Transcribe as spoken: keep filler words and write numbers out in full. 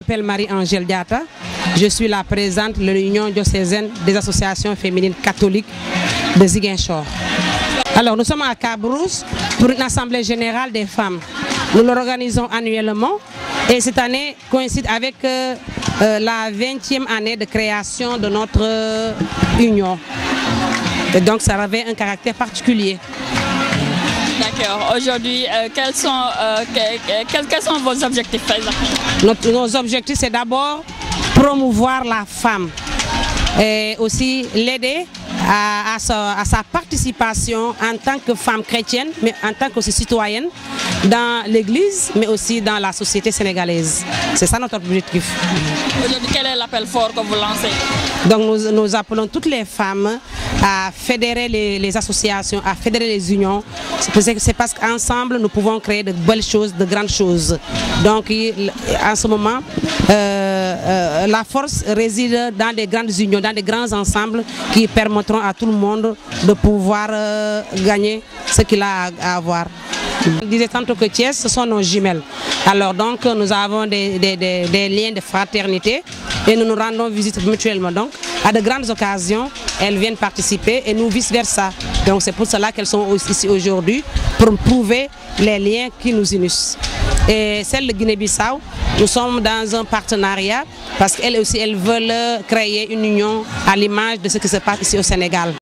m'appelle Marie-Angèle Diatta. Je suis la présidente de l'Union diocésaine des associations féminines catholiques de Ziguinchor. Alors, nous sommes à Cabrousse pour une assemblée générale des femmes. Nous l'organisons annuellement et cette année coïncide avec euh, euh, la vingtième année de création de notre euh, union. Et donc, ça avait un caractère particulier. D'accord. Aujourd'hui, euh, quels, sont, euh, quels, quels sont vos objectifs? Notre, Nos objectifs, c'est d'abord promouvoir la femme et aussi l'aider à, à, sa, à sa participation en tant que femme chrétienne, mais en tant que citoyenne dans l'église, mais aussi dans la société sénégalaise. C'est ça notre objectif. Aujourd'hui, quel est l'appel fort que vous lancez? Donc nous, nous appelons toutes les femmes à fédérer les, les associations, à fédérer les unions. C'est parce qu'ensemble, nous pouvons créer de belles choses, de grandes choses. Donc en ce moment, euh, euh, la force réside dans des grandes unions, dans des grands ensembles qui permettront à tout le monde de pouvoir euh, gagner ce qu'il a à avoir. Je disais tantôt que Thiès, ce sont nos jumelles. Alors donc nous avons des, des, des, des liens de fraternité et nous nous rendons visite mutuellement. Donc à de grandes occasions, elles viennent participer et nous vice versa. Donc c'est pour cela qu'elles sont ici aujourd'hui, pour prouver les liens qui nous unissent. Et celle de Guinée-Bissau, nous sommes dans un partenariat parce qu'elles aussi elles veulent créer une union à l'image de ce qui se passe ici au Sénégal.